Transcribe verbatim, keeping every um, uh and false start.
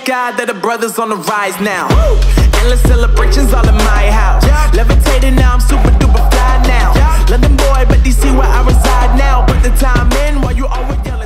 sky that the brothers on the rise now. Woo! Endless celebrations all in my house. Yeah. Levitating now, I'm super duper fly now. Yeah. London boy, but D C where I reside now. Put the time in while you always yelling.